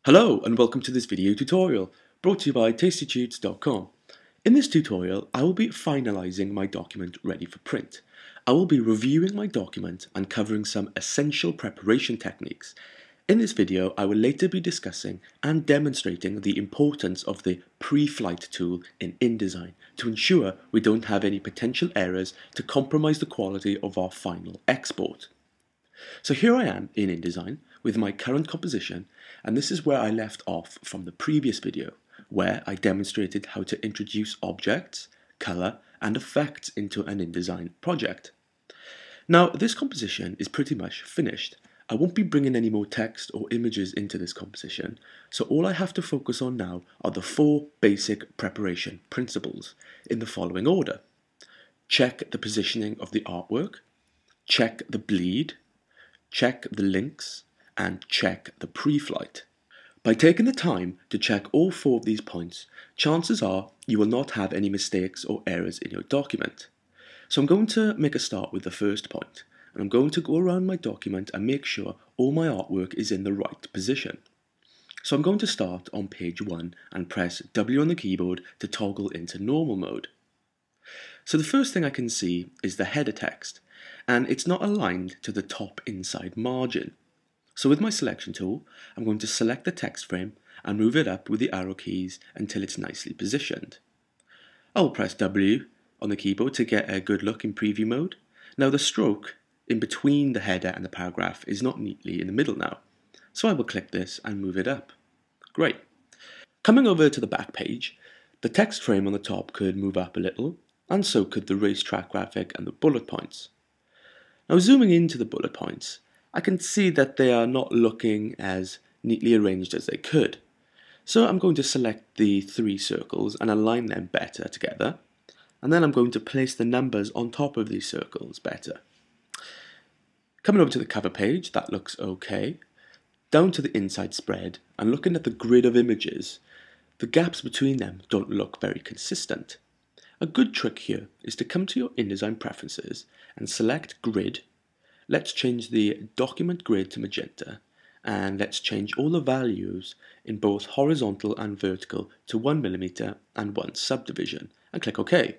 Hello and welcome to this video tutorial brought to you by tastytudes.com. In this tutorial I will be finalising my document ready for print. I will be reviewing my document and covering some essential preparation techniques. In this video I will later be discussing and demonstrating the importance of the Preflight Tool in InDesign to ensure we don't have any potential errors to compromise the quality of our final export. So here I am in InDesign with my current composition, and this is where I left off from the previous video, where I demonstrated how to introduce objects, colour and effects into an InDesign project. Now this composition is pretty much finished. I won't be bringing any more text or images into this composition, so all I have to focus on now are the 4 basic preparation principles in the following order. Check the positioning of the artwork, check the bleed, check the links, and check the pre-flight. By taking the time to check all 4 of these points, chances are you will not have any mistakes or errors in your document. So I'm going to make a start with the first point, and I'm going to go around my document and make sure all my artwork is in the right position. So I'm going to start on page 1 and press W on the keyboard to toggle into normal mode. So the first thing I can see is the header text, and it's not aligned to the top inside margin. So with my selection tool, I'm going to select the text frame and move it up with the arrow keys until it's nicely positioned. I will press W on the keyboard to get a good look in preview mode. Now the stroke in between the header and the paragraph is not neatly in the middle now, so I will click this and move it up. Great. Coming over to the back page, the text frame on the top could move up a little, and so could the racetrack graphic and the bullet points. Now zooming into the bullet points, I can see that they are not looking as neatly arranged as they could. So I'm going to select the 3 circles and align them better together, and then I'm going to place the numbers on top of these circles better. Coming over to the cover page, that looks okay. Down to the inside spread, and looking at the grid of images, the gaps between them don't look very consistent. A good trick here is to come to your InDesign preferences and select Grid. Let's change the document grid to magenta, and let's change all the values in both horizontal and vertical to 1mm and 1 subdivision, and click OK.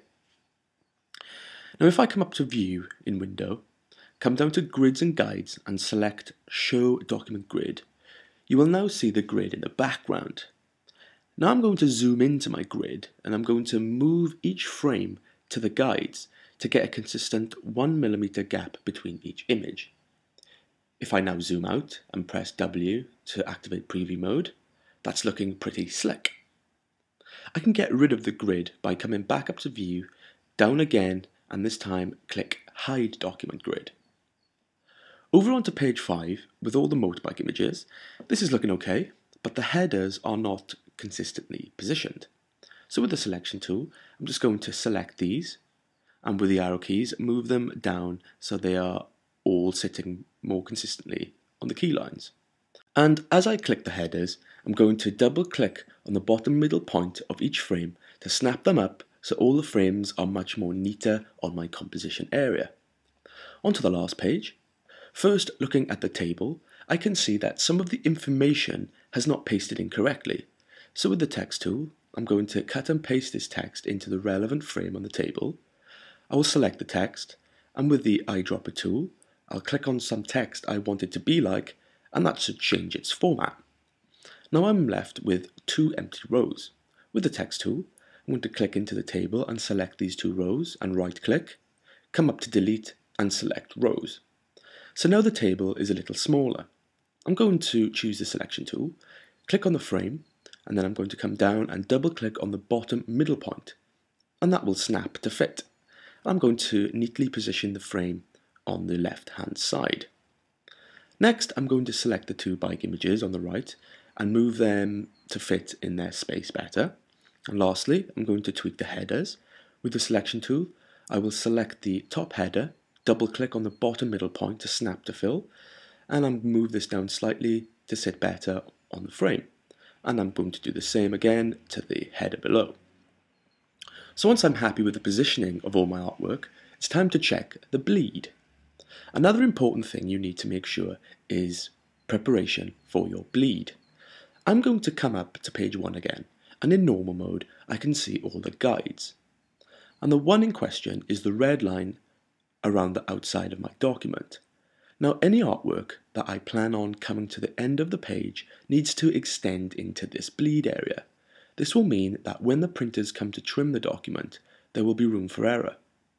Now if I come up to View in Window, come down to Grids and Guides and select Show Document Grid, you will now see the grid in the background. Now I'm going to zoom into my grid and I'm going to move each frame to the guides to get a consistent 1mm gap between each image. If I now zoom out and press W to activate preview mode, that's looking pretty slick. I can get rid of the grid by coming back up to View, down again, and this time click Hide Document Grid. Over onto page 5 with all the motorbike images, this is looking okay, but the headers are not consistently positioned. So with the selection tool, I'm just going to select these, and with the arrow keys move them down so they are all sitting more consistently on the key lines. And as I click the headers, I'm going to double click on the bottom middle point of each frame to snap them up so all the frames are much more neater on my composition area. Onto the last page. First, looking at the table, I can see that some of the information has not pasted in correctly. So with the text tool, I'm going to cut and paste this text into the relevant frame on the table. I will select the text, and with the eyedropper tool, I'll click on some text I want it to be like, and that should change its format. Now I'm left with 2 empty rows. With the text tool, I'm going to click into the table and select these 2 rows and right click, come up to delete and select rows. So now the table is a little smaller. I'm going to choose the selection tool, click on the frame, and then I'm going to come down and double click on the bottom middle point, and that will snap to fit. I'm going to neatly position the frame on the left hand side. Next I'm going to select the 2 bike images on the right and move them to fit in their space better. And lastly I'm going to tweak the headers. With the selection tool I will select the top header, double click on the bottom middle point to snap to fill, and I'll move this down slightly to sit better on the frame. And I'm going to do the same again to the header below. So once I'm happy with the positioning of all my artwork, it's time to check the bleed. Another important thing you need to make sure is preparation for your bleed. I'm going to come up to page 1 again, and in normal mode I can see all the guides. And the one in question is the red line around the outside of my document. Now, any artwork that I plan on coming to the end of the page needs to extend into this bleed area. This will mean that when the printers come to trim the document, there will be room for error.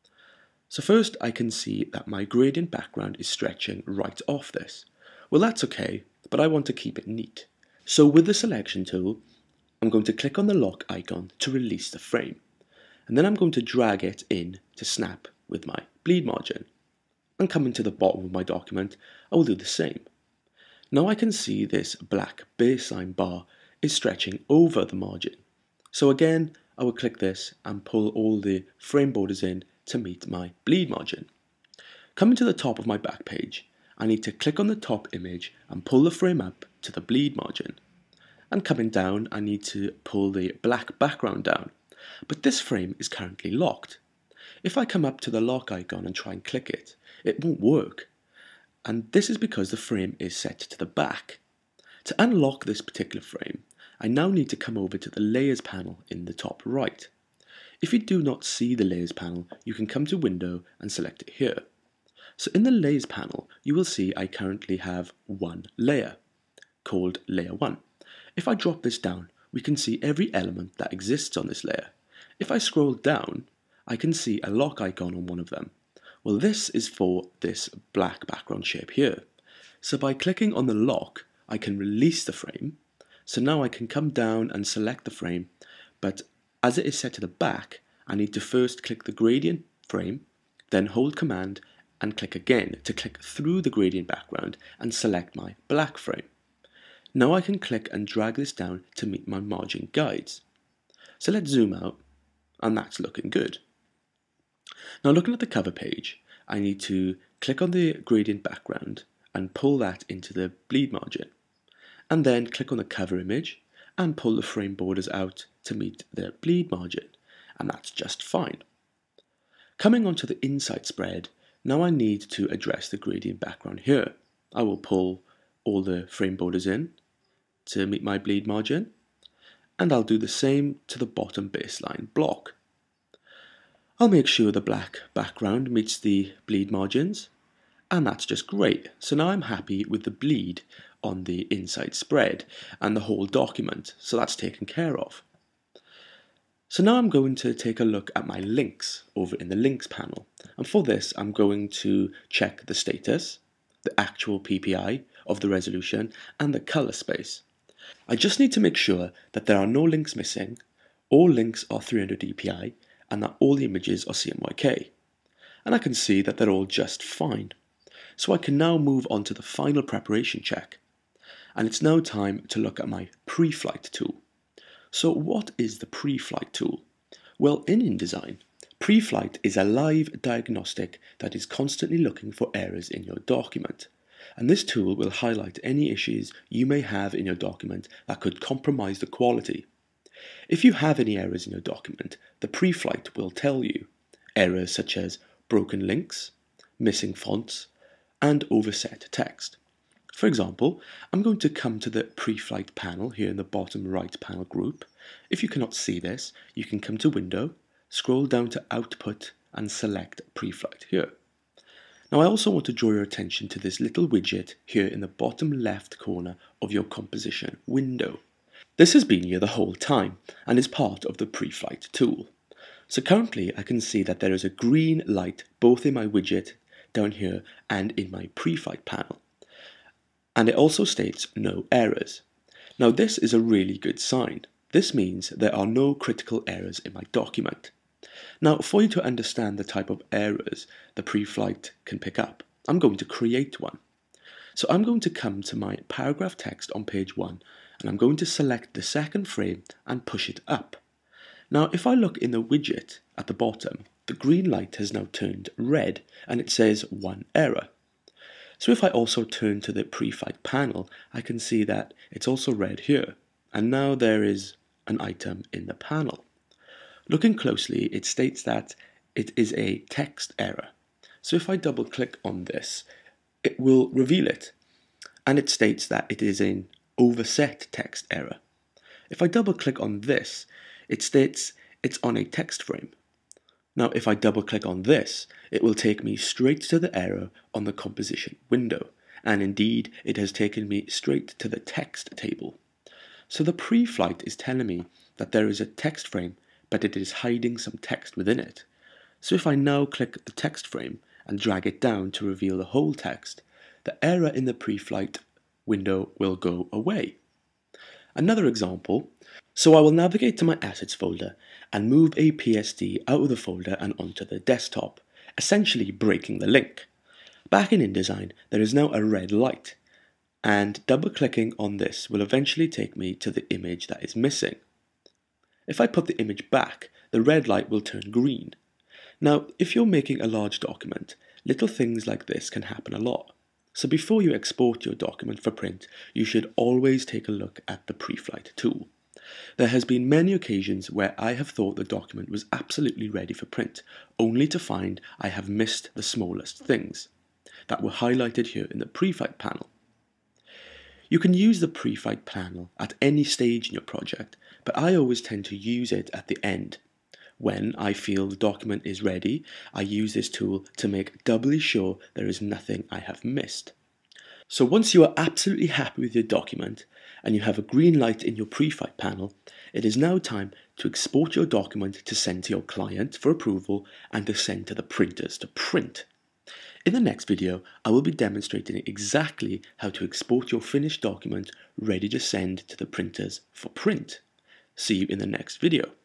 So first I can see that my gradient background is stretching right off this. Well, that's okay, but I want to keep it neat. So with the selection tool, I'm going to click on the lock icon to release the frame. And then I'm going to drag it in to snap with my bleed margin. And coming to the bottom of my document, I will do the same. Now I can see this black baseline bar is stretching over the margin. So again, I will click this and pull all the frame borders in to meet my bleed margin. Coming to the top of my back page, I need to click on the top image and pull the frame up to the bleed margin. And coming down, I need to pull the black background down. But this frame is currently locked. If I come up to the lock icon and try and click it, it won't work. And this is because the frame is set to the back. To unlock this particular frame, I now need to come over to the Layers panel in the top right. If you do not see the Layers panel, you can come to Window and select it here. So in the Layers panel, you will see I currently have one layer, called Layer 1. If I drop this down, we can see every element that exists on this layer. If I scroll down, I can see a lock icon on one of them. Well, this is for this black background shape here. So by clicking on the lock, I can release the frame. So now I can come down and select the frame, but as it is set to the back, I need to first click the gradient frame, then hold Command and click again to click through the gradient background and select my black frame. Now I can click and drag this down to meet my margin guides. So let's zoom out, and that's looking good. Now looking at the cover page, I need to click on the gradient background and pull that into the bleed margin, and then click on the cover image and pull the frame borders out to meet the bleed margin, and that's just fine. Coming onto the inside spread, now I need to address the gradient background here. I will pull all the frame borders in to meet my bleed margin, and I'll do the same to the bottom baseline block. I'll make sure the black background meets the bleed margins, and that's just great. So now I'm happy with the bleed on the inside spread and the whole document, so that's taken care of. So now I'm going to take a look at my links over in the links panel, and for this I'm going to check the status, the actual PPI of the resolution, and the color space. I just need to make sure that there are no links missing, all links are 300 dpi, and that all the images are CMYK. And I can see that they're all just fine. So I can now move on to the final preparation check. And it's now time to look at my Preflight tool. So what is the Preflight tool? Well, in InDesign, Preflight is a live diagnostic that is constantly looking for errors in your document. And this tool will highlight any issues you may have in your document that could compromise the quality. If you have any errors in your document, the Preflight will tell you. Errors such as broken links, missing fonts, and overset text. For example, I'm going to come to the Preflight panel here in the bottom right panel group. If you cannot see this, you can come to Window, scroll down to Output, and select Preflight here. Now I also want to draw your attention to this little widget here in the bottom left corner of your composition window. This has been here the whole time and is part of the Preflight tool. So currently I can see that there is a green light both in my widget down here and in my Preflight panel. And it also states no errors. Now this is a really good sign. This means there are no critical errors in my document. Now, for you to understand the type of errors the Preflight can pick up, I'm going to create one. So I'm going to come to my paragraph text on page 1, and I'm going to select the second frame and push it up. Now, if I look in the widget at the bottom, the green light has now turned red, and it says 1 error. So if I also turn to the Preflight panel, I can see that it's also red here, and now there is an item in the panel. Looking closely, it states that it is a text error. So if I double click on this, it will reveal it. And it states that it is an overset text error. If I double click on this, it states it's on a text frame. Now if I double click on this, it will take me straight to the error on the composition window, and indeed it has taken me straight to the text table. So the preflight is telling me that there is a text frame, but it is hiding some text within it. So if I now click the text frame and drag it down to reveal the whole text, the error in the preflight window will go away. Another example, so I will navigate to my assets folder and move a PSD out of the folder and onto the desktop, essentially breaking the link. Back in InDesign, there is now a red light, and double-clicking on this will eventually take me to the image that is missing. If I put the image back, the red light will turn green. Now, if you're making a large document, little things like this can happen a lot. So before you export your document for print, you should always take a look at the Preflight tool. There has been many occasions where I have thought the document was absolutely ready for print, only to find I have missed the smallest things that were highlighted here in the Preflight panel. You can use the Preflight panel at any stage in your project, but I always tend to use it at the end. When I feel the document is ready, I use this tool to make doubly sure there is nothing I have missed. So once you are absolutely happy with your document and you have a green light in your Preflight panel, it is now time to export your document to send to your client for approval and to send to the printers to print. In the next video, I will be demonstrating exactly how to export your finished document ready to send to the printers for print. See you in the next video.